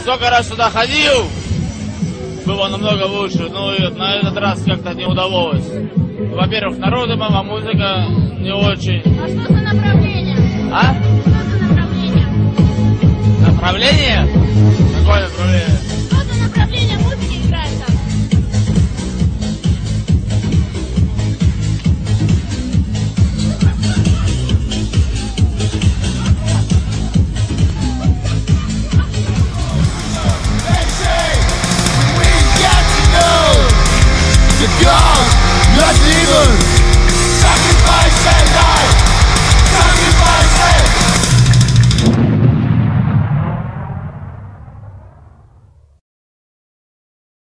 Сколько раз сюда ходил, было намного лучше, но на этот раз как-то не удалось. Во-первых, народу мало, музыка не очень. А что за направление? А? Что за направление? Направление? Какое направление? Что за направление музыки играет там? God, not even